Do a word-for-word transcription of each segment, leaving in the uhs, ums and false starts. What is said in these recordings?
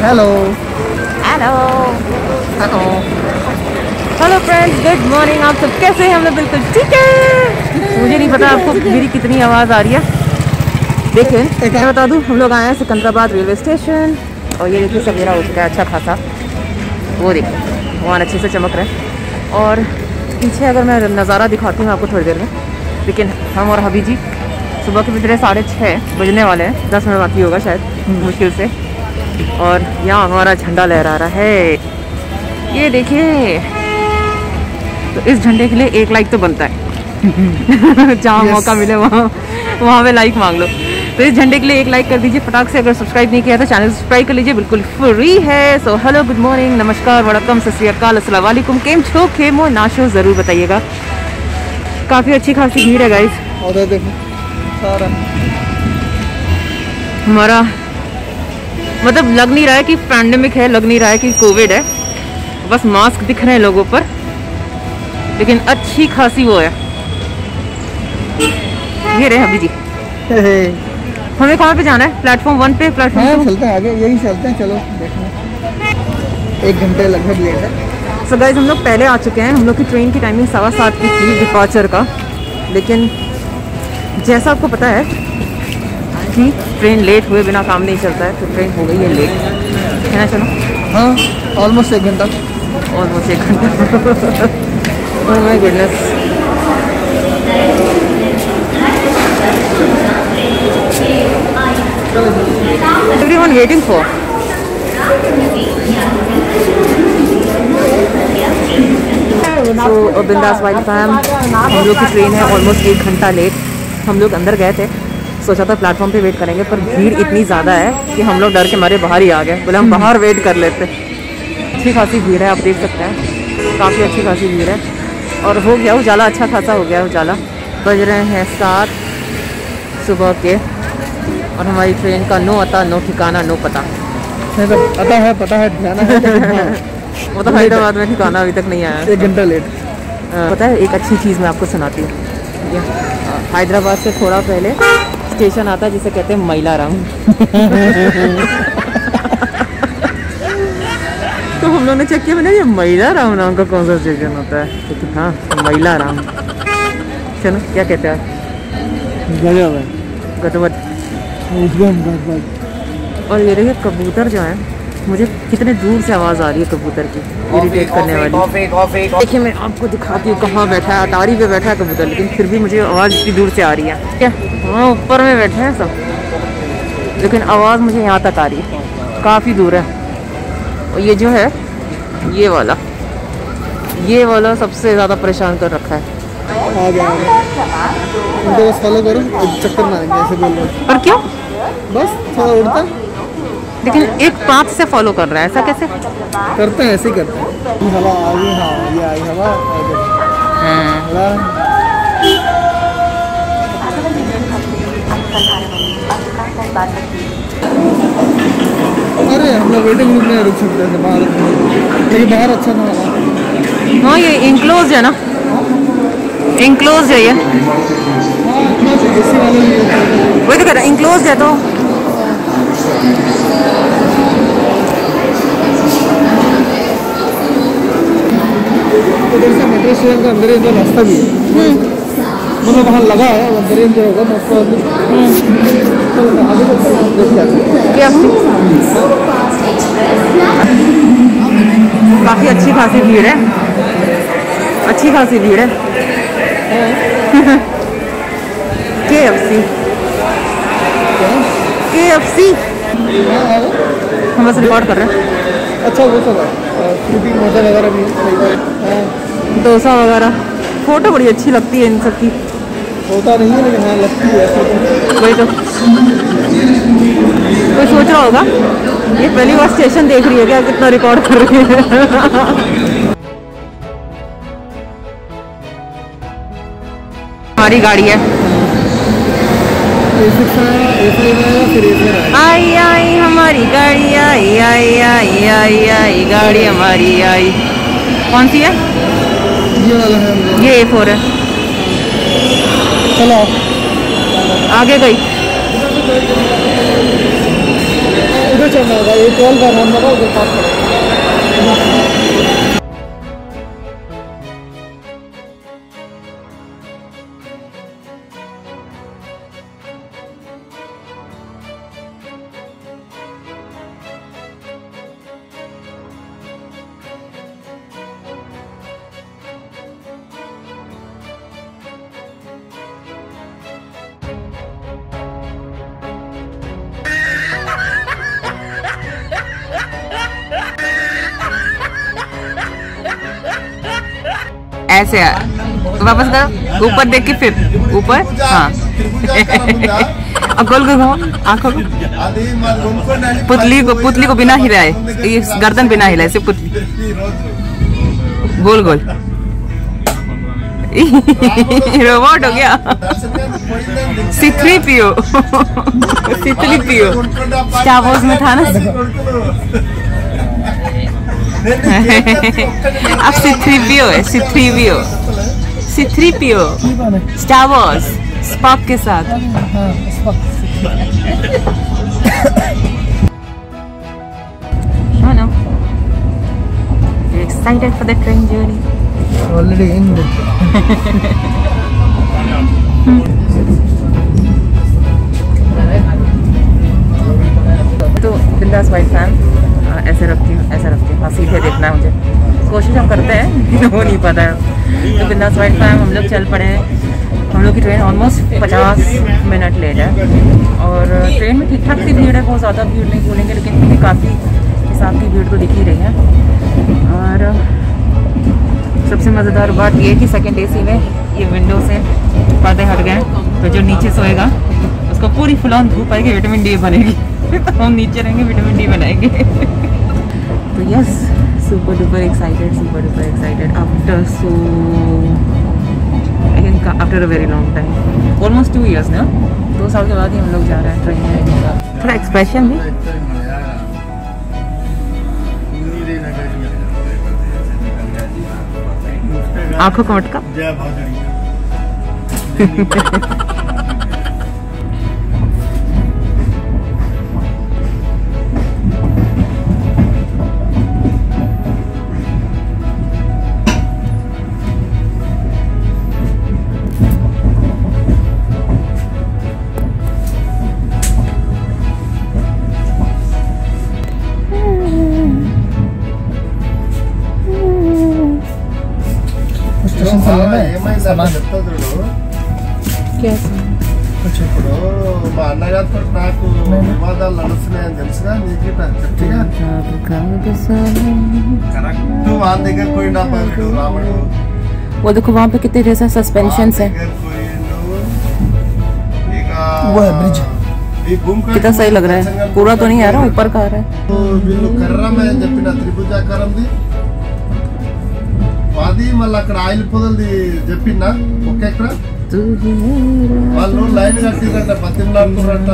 Hello hello hello hello friends, good morning. आप सब कैसे हैं? हम लोग बिल्कुल ठीक है। मुझे नहीं पता आपको मेरी कितनी आवाज़ आ रही है। देखिए मैं बता दूं, हम लोग आए हैं सिकंदराबाद रेलवे स्टेशन और ये देखिए सवेरा हो चुका है अच्छा खासा। वो देखिए वहाँ अच्छे से चमक रहा है और पीछे अगर मैं नज़ारा दिखाती हूँ आपको थोड़ी देर में। लेकिन हम और हबी जी सुबह के बज रहे साढ़े छः बजने वाले हैं, दस मिनट बाकी होगा शायद मुश्किल से। और यहाँ हमारा झंडा लहरा रहा है, ये देखिए। तो इस झंडे के लिए एक लाइक तो बनता है। जहाँ yes. मौका मिले वहाँ वहाँ पे लाइक मांग लो। तो इस झंडे के लिए एक लाइक कर दीजिए फटाक से। अगर सब्सक्राइब नहीं किया तो चैनल सब्सक्राइब कर लीजिए, बिल्कुल फ्री है। सो हेलो, गुड मॉर्निंग, नमस्कार, वड़कम, सत श्री अकाल, अस्सलाम वालेकुम। केम छो खेमो नाशो ज़रूर बताइएगा। काफ़ी अच्छी खासी भीड़ है गाइस। और देखो सारा हमारा मतलब लग नहीं रहा है कि पैंडेमिक है, लग नहीं रहा है कि कोविड है, बस मास्क दिख रहे हैं लोगों पर, लेकिन अच्छी खासी वो है। ये रहे अभी जी। हमें कहाँ पे जाना है? प्लेटफॉर्म वन पे, प्लेटफॉर्म हाँ, चलते हैं आगे, यही चलते हैं। चलो देखो, एक घंटे लगभग लेट है। सो गाइस हम लोग पहले आ चुके हैं। हम लोग की ट्रेन की टाइमिंग सवा सात की थी डिपार्चर का, लेकिन जैसा आपको पता है कि ट्रेन लेट हुए बिना काम नहीं चलता है, तो ट्रेन हो गई है लेट, है ना? चलो हाँ, ऑलमोस्ट एक घंटा ऑलमोस्ट एक घंटा। Oh my goodness. Everyone waiting for. So Bindass white fam, हम लोग की ट्रेन है ऑलमोस्ट एक घंटा लेट। हम लोग अंदर गए थे, सोचा था प्लेटफॉर्म पे वेट करेंगे, पर भीड़ इतनी ज़्यादा है कि हम लोग डर के मारे बाहर ही आ गए। बोले हम बाहर वेट कर लेते। अच्छी खासी भीड़ है, आप देख सकते हैं, काफ़ी अच्छी खासी भीड़ है। और हो गया उजाला, अच्छा खासा हो गया उजाला। बज रहे हैं सात सुबह के और हमारी ट्रेन का नो अता, नो ठिकाना, नो पता। पता है पता है ठिकाना है। वो तो हैदराबाद में ठिकाना अभी तक नहीं आया, एक घंटा लेट। पता है एक अच्छी चीज़ मैं आपको सुनाती हूँ। हैदराबाद से थोड़ा पहले स्टेशन आता है जिसे कहते हैं मैलाराम। तो हम लोगों ने चेक किया, मैंने ये मैलाराम नाम का कौन सा स्टेशन होता है? लेकिन हाँ, मैलाराम। चलो क्या कहते हैं? गजब है, गजब। एकदम। और ये देखिए कबूतर जो है, मुझे कितने दूर से आवाज़ आ रही है कबूतर की, इरिटेट करने वाली। देखिए मैं आपको दिखाती हूँ कहाँ बैठा है। अटारी पे बैठा है कबूतर, लेकिन फिर भी मुझे आवाज़ इतनी दूर से आ रही है। क्या वहाँ ऊपर में बैठे हैं सब, लेकिन आवाज़ मुझे यहाँ तक आ रही है, काफ़ी दूर है। और ये जो है ये वाला ये वाला सबसे ज़्यादा परेशान कर रखा है। आ गया इनको बस फॉलो करो, चक्कर मारेंगे ऐसे बोल रहे। और क्यों? बस थोड़ा उड़ता, लेकिन एक पाँच से फॉलो कर रहा है, ऐसा कैसे करते हैं? ऐसे ही करते हैं। हवा आ गई, हाँ ये आई हवा। अरे हम लोग वेटिंग रूम में रुक सकते थे, बाहर लेकिन बाहर अच्छा था हवा। हाँ ये इनक्लोज है ना, इनक्लोज है ये, वही तो कह रहा है इनक्लोज है। तो मेट्रो स्टेशन का अंदर जो रास्ता भी है, मतलब वहाँ लगा है, अंदर ही जो होगा क्या काफ़ी अच्छी खासी भीड़ है, अच्छी खासी भीड़ है। के एफ सी के एफ सी हम बस रिकॉर्ड कर रहे हैं। अच्छा वो सब है, शूटिंग मोटर वगैरह भी है, डोसा वगैरह। फ़ोटो बड़ी अच्छी लगती है इन सब की। होता नहीं है लेकिन हाँ लगती है। वही तो कोई सोच रहा होगा ये पहली बार स्टेशन देख रही है क्या, कितना रिकॉर्ड कर रही है। हमारी गाड़ी है, आई आई हमारी गाड़ी आई आई आई आई आई गाड़ी हमारी आई। कौन सी है? ये वाला है, ये ए फोर है। चलो आगे गई। उधर इधर चलना होगा, ये टोल का नाम होगा, उधर पास करेगा। ऐसे वापस करो, ऊपर देख के फिर ऊपर, हाँ। अब गोल गोल घुमाओ, आंखों को, पुतली को पुतली को बिना हिलाए, ये गर्दन बिना हिलाए, सिर्फ पुतली गोल गोल। रोबोट हो गया। C three P O C three P O Star Wars में था ना। अब सी थ्री पी ओ है, C three P O C three P O Star Wars Spock के साथ। Oh no, you're excited for the train journey? Already in it. तो बिंदास white fan ऐसे रखती हूँ, ऐसे रखती हूँ, हाँ सीधे देखना है मुझे, कोशिश हम करते हैं लेकिन हो नहीं पाता है। तो बिंदास वाइट फैन हम लोग चल पड़े हैं। हम लोग की ट्रेन ऑलमोस्ट पचास मिनट लेट है और ट्रेन में ठीक ठाक सी भीड़ है, बहुत ज़्यादा भीड़ नहीं बोलेंगे लेकिन भी काफ़ी हिसाब की भीड़ तो दिख ही रही है। और सबसे मज़ेदार बात ये कि सेकंड एसी में ये विंडो से पर्दे हट गए, तो जो नीचे सोएगा उसको पूरी फुल ऑन धूप आएगी, विटामिन डी बनेगी। तो हम नीचे रहेंगे, विटामिन डी बनाएंगे। तो yes, super duper excited, super duper excited after so I think after a very long time, almost two years ना, दो साल के बाद ही हम लोग जा रहे हैं ट्रेन में। थोड़ा एक्सप्रेशन भी, आंखों का मटका। ఇప్పుడు మా అన్నగారితో నాకు వివాదాలు నడుస్తున్నాయని తెలుసుగా నీకు గట్టిగా కరెక్ట్ వాళ్ళ దగ్గర పోయిండు అబ్బాయి రాముడు। वो देखो वहाँ पे कितने जैसा सस्पेंशन है, वो है ब्रिज, कितना सही लग रहा है, पूरा तो नहीं आ रहा, ऊपर का आ रहा है। వీళ్ళు కర్రమే అని చెప్పిన త్రిభుజాకారంది మాది, మళ్ళీ అక్కడ ఆయిల్ పొదలది చెప్పిందా ఒక్క ఎక్కడ వాళ్ళు లైన్ కట్టిరంట, పత్తిలాడుతురంట।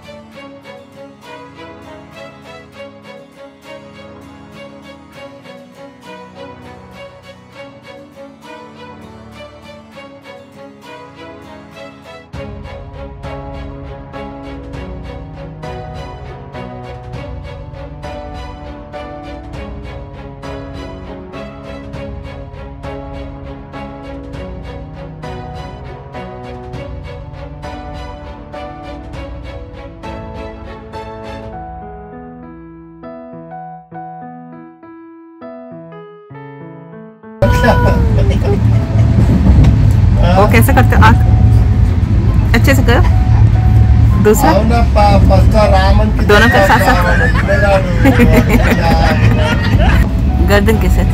वो कैसे करते हो? आँख अच्छे से करो, दूसरा दोनों का साथ साथ, गर्दन के साथ।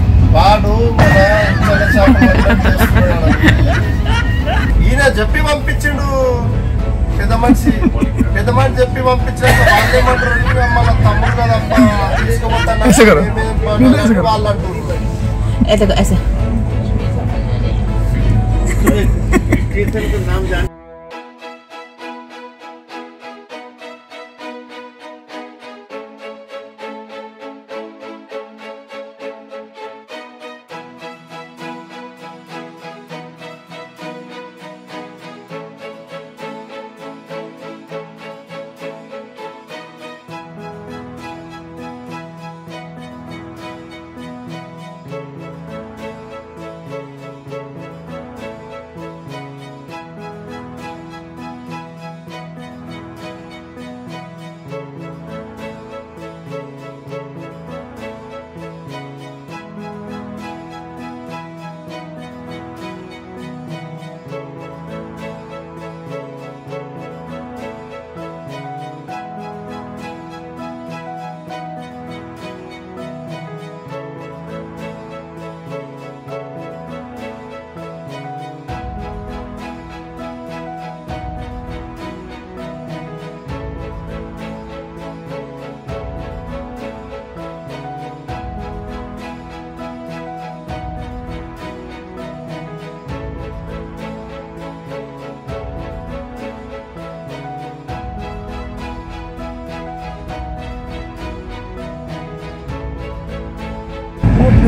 ఈయన చెప్పి పంపించిండు పెద్ద మనిషి, పెద్ద మనిషి చెప్పి పంపించాక వాళ్ళు ఏమంటారు, మన తమ్ముడు కదమ్మా తీసుకుపోతాను వాళ్ళు అంటారు। ऐसे करो, ऐसे कीर्तन का नाम जान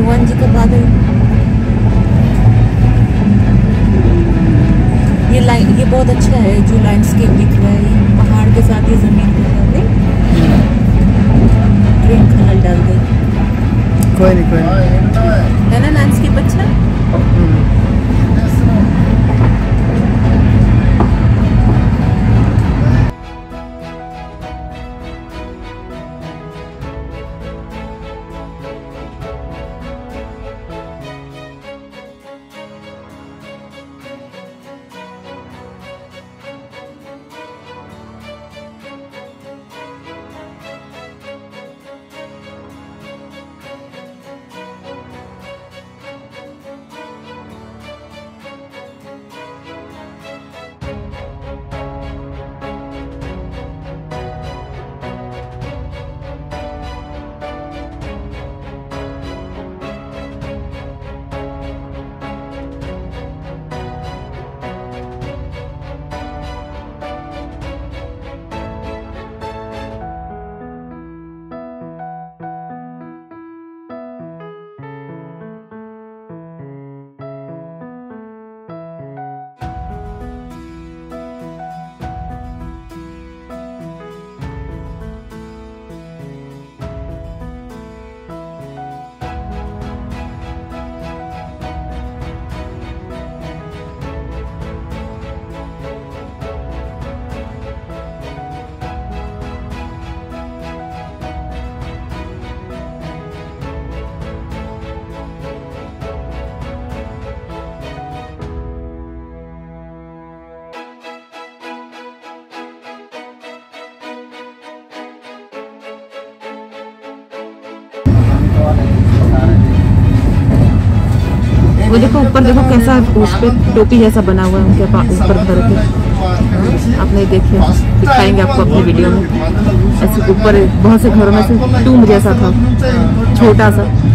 भगवान जी का बादल। ये लाइन, ये बहुत अच्छा है जो लैंडस्केप दिख रहा है, ये पहाड़ के साथ ये जमीन दिख रहा है। ट्रेन खनल डाल गई। कोई नहीं कोई नहीं। है ना लैंडस्केप अच्छा? वो देखो ऊपर, देखो कैसा उस पे टोपी जैसा बना हुआ है उनके पास ऊपर घर के। आप नहीं देखे, दिखाएंगे आपको अपनी वीडियो में। ऐसे ऊपर बहुत से घरों में से टूम जैसा था, छोटा सा।